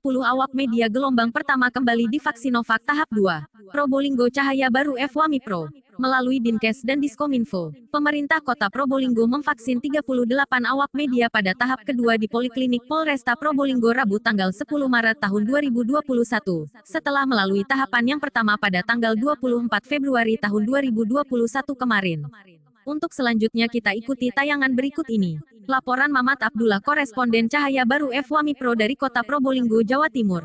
awak media gelombang pertama kembali divaksin Sinovac tahap 2. Probolinggo Cahaya Baru FWAMI Pro. Melalui Dinkes dan Diskominfo, pemerintah Kota Probolinggo memvaksin 38 awak media pada tahap kedua di Poliklinik Polresta Probolinggo Rabu tanggal 10 Maret tahun 2021, setelah melalui tahapan yang pertama pada tanggal 24 Februari tahun 2021 kemarin. Untuk selanjutnya kita ikuti tayangan berikut ini. Laporan Mamat Abdullah, koresponden Cahaya Baru FWAMI Pro dari Kota Probolinggo, Jawa Timur.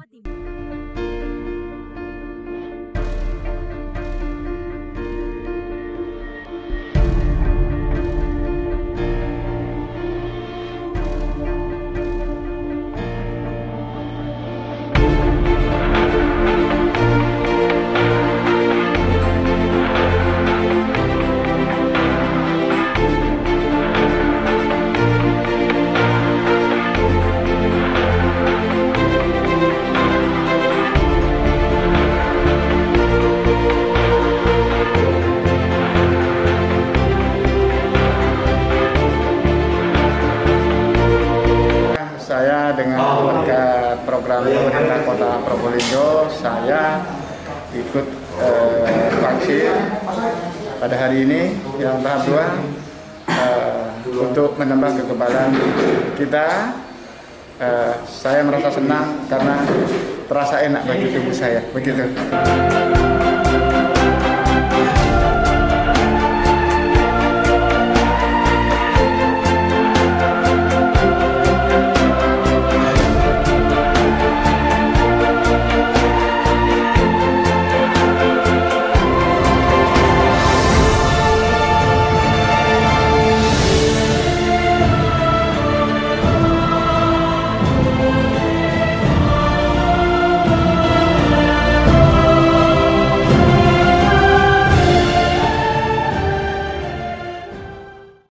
Saya dengan berkat program pemerintah Kota Probolinggo, saya ikut vaksin pada hari ini yang tahap 2 untuk menambah kekebalan kita. Saya merasa senang karena terasa enak bagi tubuh saya, begitu.